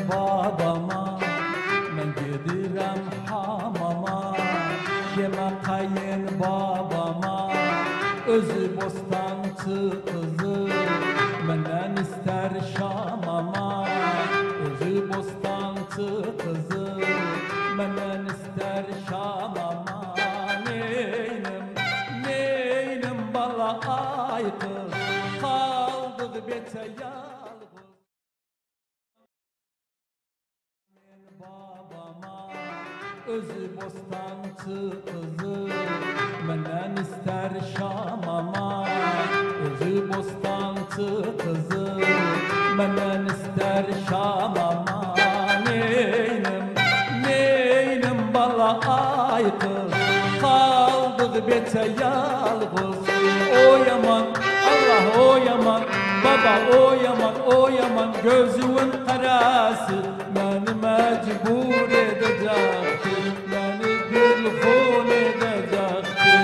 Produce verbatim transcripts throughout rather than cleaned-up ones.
babama, men gidirem hamama. Yeme kayın babama, özü bostancı kızı, menden ister şamama. Özü bostancı kızı, menden ister şamama. Neynim, neynim bala ay kız, kaldık bete yalğız. Babama, özü bostancı kızı, menden ister şamama. Özü bostancı kızı, menden ister şamama. Neynim, neynim bala ay kız, kaldık bete yalğız. O yaman, Allah o yaman, baba o yaman, o yaman. Gözümün karası beni mecbur edecekti, beni gülfun edecekti.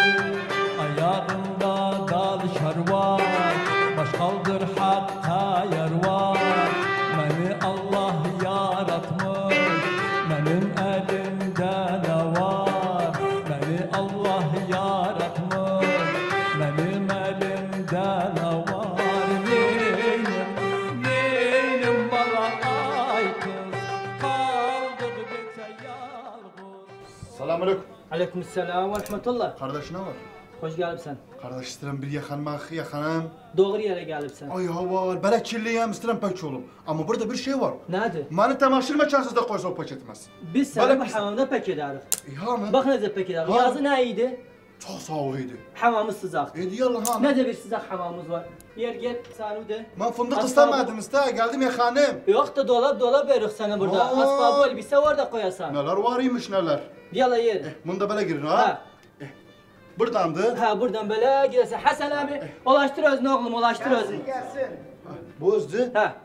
Ayağımda dal şarvar, baş kaldır hakka yer var. Beni Allah yaratmış, benim elimde ne var? Beni Allah yaratmış, benim elimde ne var? Neynim, neynim bana ay kız, kaldık bete yalğız. Selamünaleyküm. Aleykümselam ve rahmetullah. Kardeş ne var? Hoş gelipsen. Kardeş istedim bir yakanmak, yakanım. Doğru yere gelipsen. Ay hava, böyle kirliyim istedim pek oğlum. Ama burada bir şey var. Nedir? Beni telaşır meçhasız da koysa o paketmez. Biz seni Böyle bu biz- hamamda pek ederdik. Ya mı? Bak ne pek ederdik. Ha. Yazı neydi? Çok soğuğuydu. Hamamı sıcaktı. E yallah ha. Ne de bir sıcak hamamımız var. Yer gel sen de. Ben fındık Asla istemedim iste, geldim yakanım. Yok da dolap dolap verir sana burada. Aa. Asbabı elbise var da koyasan. Neler varıymış neler. Yala yer. Eh, bunu da böyle girin ha. Ha. Buradandı. Ha buradan böyle gidersin. Hasan abi ulaştır özünü oğlum ulaştır özünü. Bu özlü. Ha.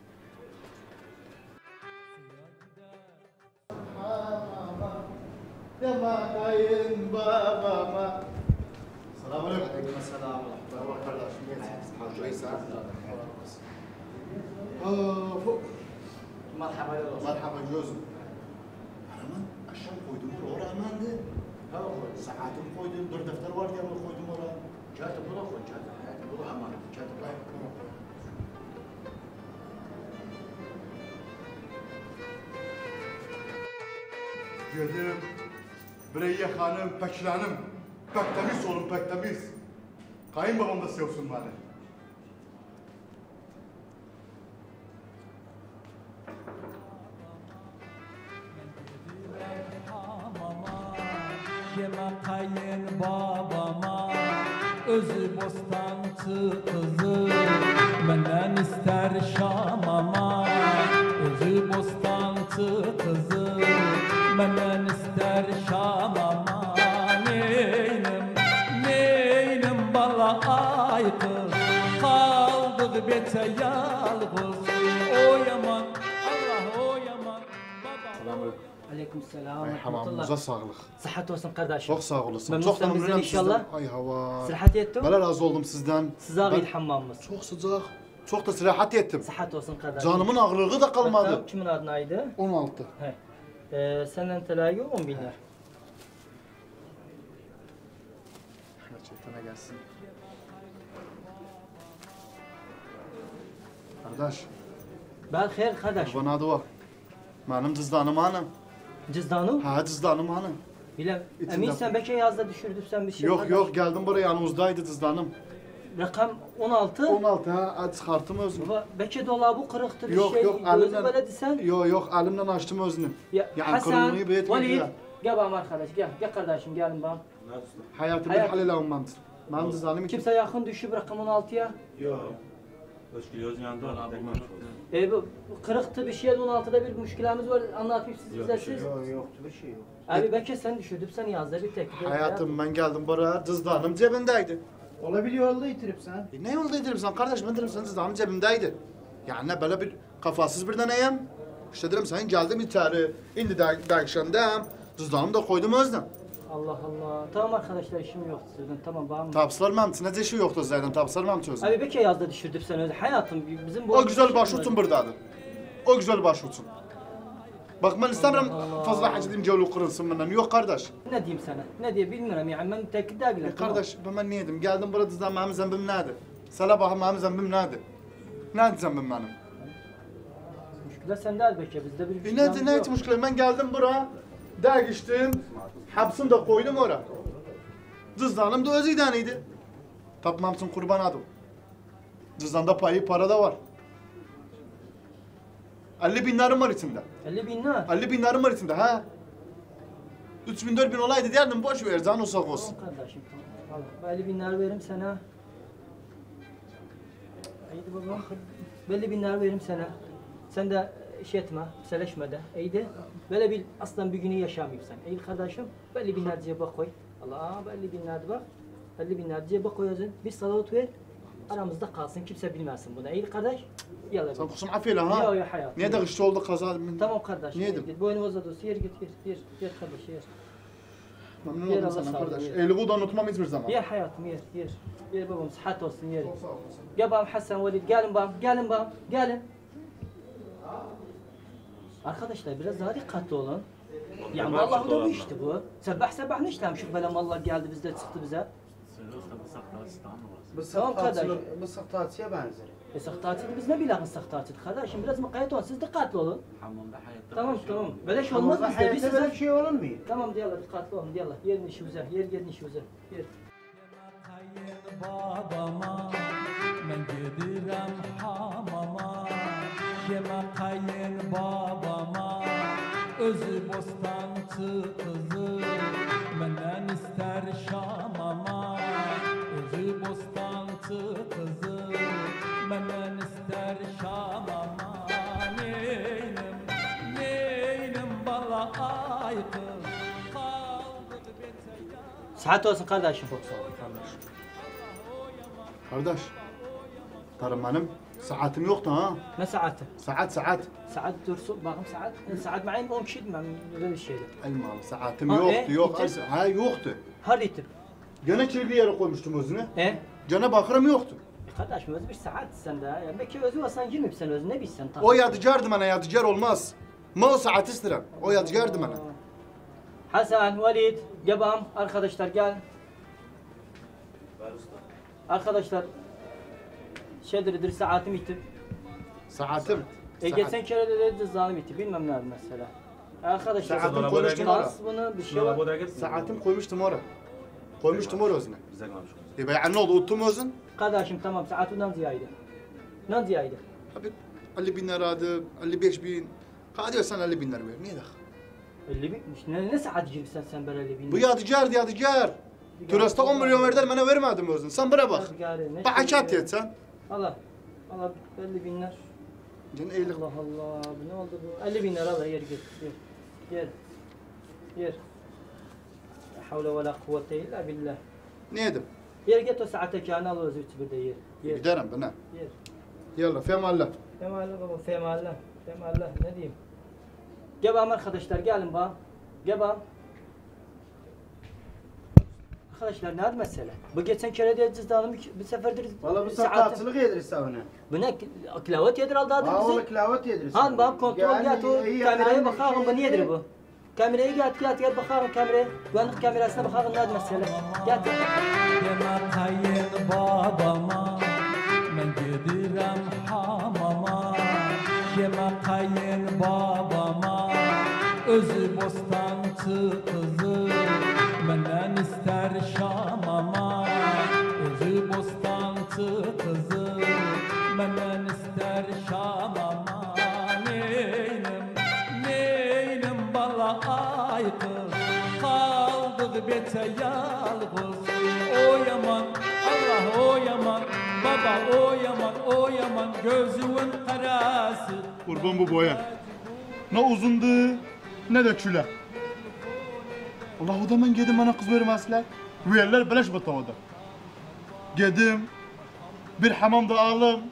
Dema kayın babama. Selamünaleyküm. Aleykümselam. Merhaba kardeşim. Hacıysa. Merhaba ya. Merhaba gözüm. Araman akşam koydum oraya amandı. Ha saatim koydum, bir defter var diye koydum oraya. Çatı bula koy çatı. Bula aman çatı bula. Geldim. Birey yakanım, peklanım. Pek temiz olun, pek temiz. Kayınbabam da sevsin beni. Hamama, yeme kayın babama, özü bostancı kızı, menden ister şamama. Özü bostancı kızı, menden ister şamama. Neynim, neynim bala ay kız, kaldık bete yalğız. O yaman, Allah o yaman, baba. Selamünaleyküm. Aleykümselam ve Hamamımıza rahmetullah. sağlık. Sıhhat olsun kardeşim. Çok sağ olasın. Memnun Çok da musun bizden memnunum sizden. inşallah? Ay hava. Sıhhat ettin? Ben razı oldum sizden. Sıcak Ben- il hammamımız. Çok sıcak. Çok da sırahat ettim. Sıhhat olsun kardeşim. Canımın ağırlığı da kalmadı. Bakalım kimin adınaydı? on altı. He. Ee, senden telagi on binler. Gerçekten gelsin. Kardeş, Ben hayır kardeş. bana adı var. Benim cızdanım hanım. Cüzdanı? Ha cızdanım hanım. Bilem. İçinde- Emin sen belki yazda düşürdün sen bir şey. Yok kardeş. yok geldim buraya yanımızdaydı cızdanım. Rakam on altı. on altı ha aç çıkarttım özünü. Baba, belki dolabı kırıktı bir Yok şey. yok Gözü elimden. böyle desen. Yok yok elimden açtım özünü. Ya, Yani Hasan, kırılmayı bir etmedi Valid. ya. Gel bana arkadaş gel. Gel kardeşim gelin bana. Hayatı bir Hayat- halil almamdır. Benim cızdanım iki. Kimse yakın düşüp rakam on altıya. Yok. Özgür yanında tekman oldu. E bu kırıktı bir şey on altıda bir müşkilamiz var anlatayım siz bize siz. Yok yoktu bir şey yok. Abi belki sen düşürdün sen yazda bir tek. Hayatım ben geldim buraya cızdanım cebimdeydi. Olabiliyor yolda yitirip sen. E ne yolda ederim sen kardeşim ben dedim senin cızdanım cebimdeydi. Yani ne böyle bir kafasız bir deneyim. İşte dedim sen geldim içeri. İndi derkşendem. Cızdanımı da koydum özden. Allah Allah. Tamam arkadaşlar işim yok sizden. Tamam bağım. Tapslar memti ne şey yoktu zaten tapslar memti özden. Abi belki yazda düşürdüm sen öyle. Hayatım bizim bu... O güzel başutum buradadır. O güzel başvursun. Bak ben istemiyorum fazla hacedeyim cevlu kırılsın benden. Yok kardeş. Ne diyeyim sana? Ne diye bilmiyorum yani ben mütekkid değilim. Ya kardeş ben niye dedim? Geldim burada dizden benim zembim nedir? Sana bakın benim zembim nedir? Nedir zembim benim? Müşküle sende elbette bizde bir E nedir ne hiç müşküle? Ben geldim buraya. Dergiştim. Hapsını da koydum oraya. Cüzdanım da öz idanıydı. Tapmamsın kurban adım. Cüzdanda payı para da var. elli bin liram var içinde. elli bin lira. elli bin liram var içinde ha. üç bin dört bin olaydı derdim boş ver can olsak olsun. Tamam kardeşim tamam. Al elli bin lira veririm sana. İyiydi baba. elli bin lira veririm sana. Sen de şey etme, seleşme de. İyiydi. Böyle bir aslan bir günü yaşamayıpsan. İyi kardeşim. elli bin lira cebe koy. Allah elli bin lira bak. elli bin lira cebe koyacaksın. Bir salavat ver. Aramızda kalsın. Kimse bilmesin bunu. İyi kardeş. Yalla. Sen kusum afiyla ha. Ya ya hayat. Niye de gıştı oldu kaza? Tamam kardeş. Niye yer dedim? git. Boynu uzadı olsun. Yer git yer. Yer. Yer kardeş yer. Memnun Yer oldum Allah sana sağ ol, kardeş. yer. Eyluğu da unutmam hiçbir zaman. Yer hayatım yer. Yer. Yer babam sıhhat olsun yer. Gel babam Hasan Velid. Gelin babam. Gelin babam. Gelin. Arkadaşlar biraz daha dikkatli olun. Yani vallahi bu da bir işti bu. Sabah sabah ne işlemiş şu böyle mallar geldi bizde çıktı bize. Bu Tamam kardeş. sahtatiye, bu sahtatiye benzer. E sahtatiyi biz ne bilelim sahtatiyi kardeşim biraz mukayyet olun siz dikkatli olun. Tamam tamam. Böyle şey olmaz Ama bizde biz hayatta böyle size. bir şey olur mu? Tamam diyorlar dikkatli olun diyorlar. Yerin işimize yer yerin işimize. Yer. babama ben gidirem hamama yeme kayın babama özü bostancı kızı menden ister şamama özü bostancı kızı menden ister şamama neynim neynim bala aykı kaldık beteyar. Sıhhat olsun kardeşim. Çok sağ olun kardeşim. Kardeş. Tarım benim saatim yoktu ha. Ne saati? Saat saat. Saat dursun bakın saat. Saat معي on kişiydim ben böyle bir şeydi. Elmalı saatim Ha, yoktu e? yok. Gideceğiz. Ha yoktu. Her ritim. Gene kirli yere koymuştum özünü. E? Gene bakırım yoktu. Kardeşim öz bir saat sen de. Yani belki özü olsan yirmi sen öz ne bilsen. O yadıcardı bana yadıcar olmaz. Ma o saat istedim. O yadıcardı bana. Hasan, Velid, Gebam, arkadaşlar gel. Arkadaşlar şeydir saatim itti. Saatim. E Saat. geçen kere de dedi zalim itti bilmem ne mesela. Arkadaşlar Saatim koymuştum oraya. kas bunu bir şey var. Saatim koymuştum oraya. Koymuştum oraya özüne. E yani ne oldu unuttum özün? Kardeşim tamam saatinden ziyade. Ne ziyade? Abi elli bin liradı, elli beş bin. Hadi diyorsan elli bin lira ver. Niye de? elli bin. Ne, ne saat girsen sen böyle elli bin? Bu yadıcardı yadıcar. Turasta on milyon verdiler bana vermedim özün. Sen bana bak. Bak hakat et sen. Allah. Allah elli binler. Can eylik. Allah Allah. Bu ne oldu bu? elli bin lira da yer git. Yer. Yer. Yer. La havle ve la kuvvete illa billah. Ne yedim? Yer git o saate kâne al özü bir de yer. Yer. Giderim ben ha. Yer. Yallah femallah. Femallah baba femallah. Femallah ne diyeyim? Gebam arkadaşlar gelin bana. Gebam. Arkadaşlar ne mesele? Bu geçen kere de cüzdanımı bir seferdir Valla bu saatim- sahtatilik yedirse ona. Bu ne? Kilavet yedir aldı adı Aa bizi. oğlu kilavet yedirse. Han bak kontrol get o kameraya bakalım bu nedir bu? Kameraya get get get bakalım kameraya. Güvenlik kamerasına bakalım ne mesele. Get. Yeme kayın babama ben gidirem hamama yeme kayın babama özü bostancı kızı menden ister şamama özü bostancı kızı menden ister şamama neynim neynim bala aykı kaldık bete yalğız o yaman Allah o yaman baba o yaman o yaman gözümün karası Kurban bu boya. Ne uzundu ne de çüle. Allah o da ben gedim bana kız vermezler. Verler beleş batamadı. Gedim. Bir hamamda ağlam.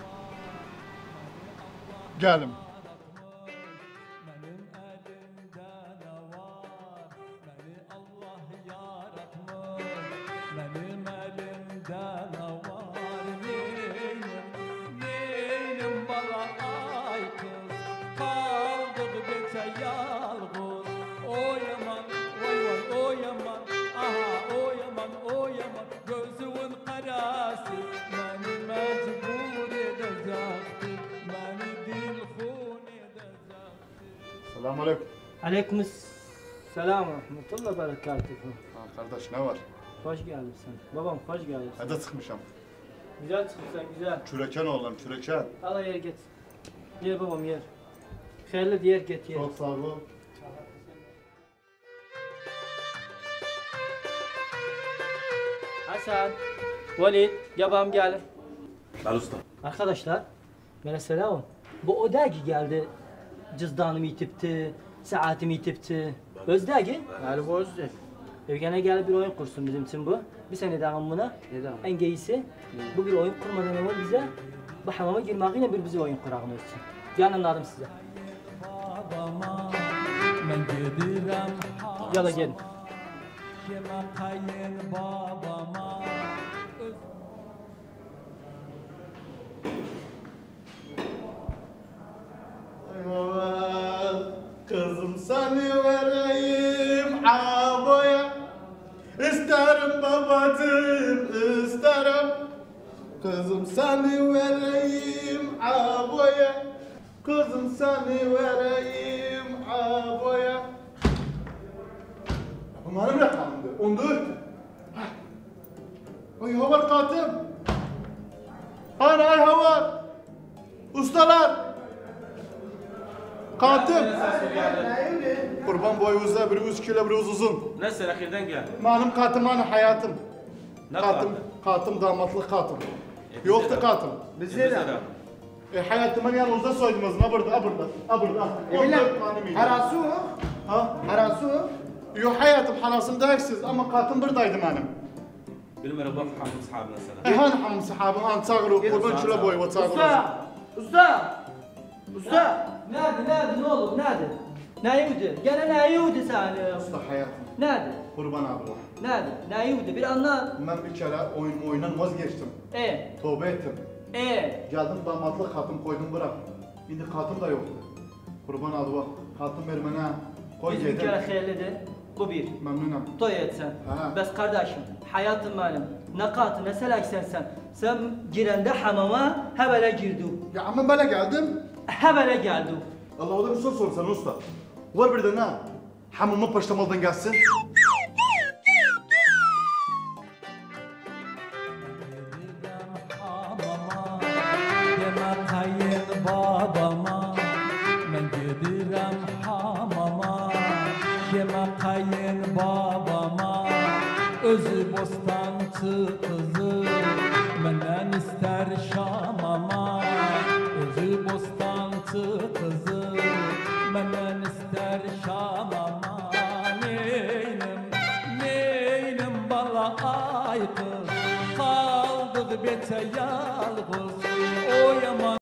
Geldim. benim elimde ne var beni Allah yaratmış benim elimde ne var neyim neyim bala ay kız Selamünaleyküm. Aleykümselam ve rahmetullah berekatuhu. Ha kardeş ne var? Hoş geldin. Babam hoş geldin. Hadi çıkmışam. Güzel çıkmışsan güzel. Çüreken oğlum çüreken. Al yer git. Yer babam yer. Hayırlı diğer git yer. Çok sağ ol. Hasan, Valid, yabam gelin. Gel usta. Arkadaşlar, bana selam. Bu odagi geldi. Cüzdanımı itipti, saatimi itipti. Özdagi? Galiba özde. Gene gelip bir oyun kursun bizim için bu. Bir sene devam buna. Neden? En iyisi bu bir oyun kurmadan evvel bize bu hamama girmeğiyle bir bize oyun kurağını için. Yanımladım size. babama men gidirem Yala gelin. kime kayın babama öz Kızım seni vereyim aboya. İsterim babacım isterim. Kızım seni vereyim aboya. Kızım seni vereyim aboya. Umarım rakamdı. on dört. Ay havar katım. Hani ay havar. Ustalar. Katım. Kurban boyu uzun, biri üç kilo, biri uzun. Nasıl ahirden gel? Malum katım, hani hayatım. Ne Katım, katı? katım damatlık katım. E, bize Yoktu de- katım. Bizde de. E, hayatımın yanınızda soydunuz. Ha burada, ha burada, ha burada. E on bile dört tane miydi? harasu. Ha? Harasu. Yok hayatım, halasım da eksiz ama katım buradaydı benim. بالمرة بوقف حق اصحابنا سلام. E hani hamı sahabı, hani çağırıyor, kurban şöyle boyu, o çağırıyor. Usta! Usta! Usta! Nerede, nerede, ne olur, nerede? Ne yudi? Gene ne yudi seni? Usta hayatım, Nerede? kurban abla. Nerede? Ne yudi? Bir anla. Ben bir kere oyun oyundan vazgeçtim. E, Tövbe ettim. e. Geldim damatlık katım koydum bırak. Şimdi katım da yoktu. Kurban abla, katım vermene koy Biz bir kere yedim. hayırlıdır. Bu bir. Memnunum. Toy etsen. Ha. Bes kardeşim, hayatım benim. Ne katı, ne selaksen sen. Sen girende hamama hebele girdi. Ya ama böyle geldim. Hebele geldi. Allah o da bir soru sorsan usta. Var bir de ne? Hamama paştamaldan gelsin. gidirem hamama kime kayın babama men gidirem hamama kime kayın babama özü bostancı kızı menden ister şamama özü bostancı kızı menden ister şamama neynim neynim bala aykız kaldık bete yalgız o yaman